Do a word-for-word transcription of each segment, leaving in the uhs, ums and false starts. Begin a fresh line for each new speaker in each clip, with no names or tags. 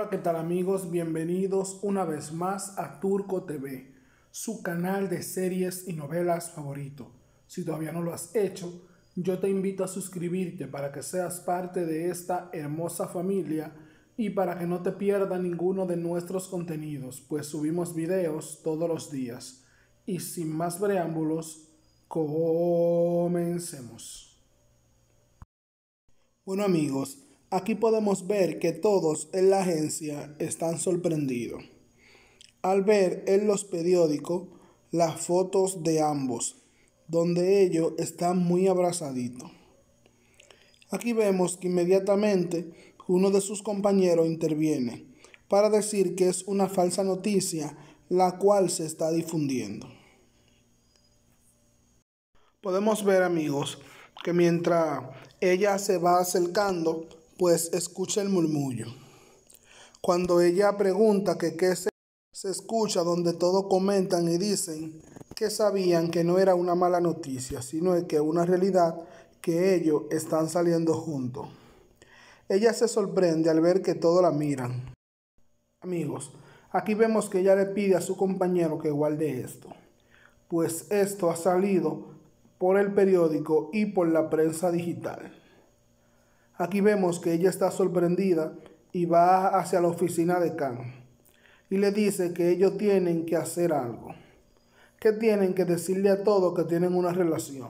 Hola, ¿qué tal amigos? Bienvenidos una vez más a Turco T V, su canal de series y novelas favorito. Si todavía no lo has hecho, yo te invito a suscribirte para que seas parte de esta hermosa familia y para que no te pierdas ninguno de nuestros contenidos, pues subimos videos todos los días. Y sin más preámbulos, comencemos. Bueno amigos, aquí podemos ver que todos en la agencia están sorprendidos al ver en los periódicos las fotos de ambos, donde ellos están muy abrazaditos. Aquí vemos que inmediatamente uno de sus compañeros interviene para decir que es una falsa noticia la cual se está difundiendo. Podemos ver amigos que mientras ella se va acercando, pues escucha el murmullo. Cuando ella pregunta que qué se, se escucha, donde todos comentan y dicen que sabían que no era una mala noticia, sino que una realidad que ellos están saliendo juntos. Ella se sorprende al ver que todos la miran. Amigos, aquí vemos que ella le pide a su compañero que guarde esto, pues esto ha salido por el periódico y por la prensa digital. Aquí vemos que ella está sorprendida y va hacia la oficina de Kang y le dice que ellos tienen que hacer algo, que tienen que decirle a todos que tienen una relación.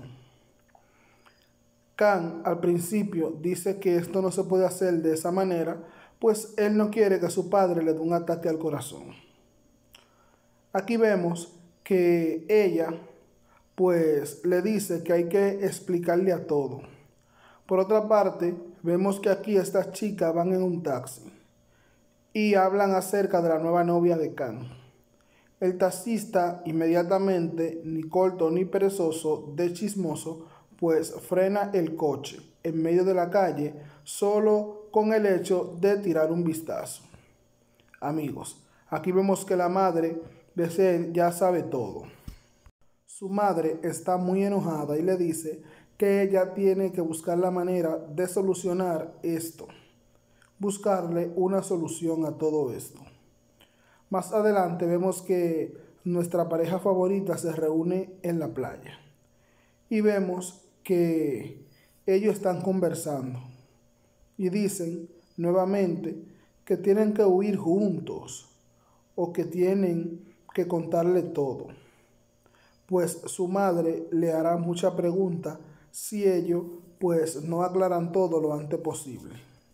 Kang al principio dice que esto no se puede hacer de esa manera, pues él no quiere que su padre le dé un ataque al corazón. Aquí vemos que ella pues le dice que hay que explicarle a todo. Por otra parte, vemos que aquí estas chicas van en un taxi y hablan acerca de la nueva novia de Kang. El taxista inmediatamente, ni corto ni perezoso, de chismoso, pues frena el coche en medio de la calle solo con el hecho de tirar un vistazo. Amigos, aquí vemos que la madre de Zed ya sabe todo. Su madre está muy enojada y le dice que ella tiene que buscar la manera de solucionar esto, buscarle una solución a todo esto. Más adelante vemos que nuestra pareja favorita se reúne en la playa y vemos que ellos están conversando y dicen nuevamente que tienen que huir juntos o que tienen que contarle todo, pues su madre le hará mucha pregunta si ellos pues no aclaran todo lo antes posible.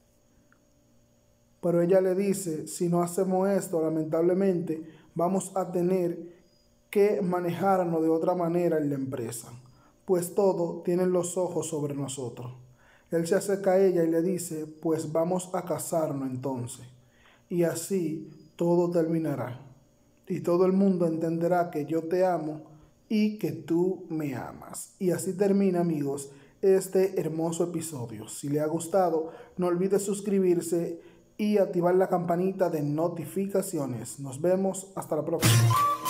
Pero ella le dice, si no hacemos esto, lamentablemente vamos a tener que manejarnos de otra manera en la empresa, pues todos tienen los ojos sobre nosotros. Él se acerca a ella y le dice, pues vamos a casarnos entonces, y así todo terminará, y todo el mundo entenderá que yo te amo y que tú me amas. Y así termina, amigos, este hermoso episodio. Si le ha gustado, no olvide suscribirse y activar la campanita de notificaciones. Nos vemos hasta la próxima.